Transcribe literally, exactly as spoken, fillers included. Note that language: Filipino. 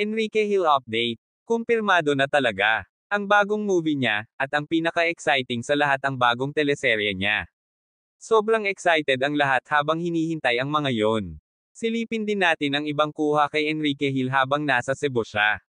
Enrique Hill update. Kumpirmado na talaga ang bagong movie niya, at ang pinaka-exciting sa lahat ang bagong teleserye niya. Sobrang excited ang lahat habang hinihintay ang mga yon. Silipin din natin ang ibang kuha kay Enrique Hill habang nasa Cebu siya.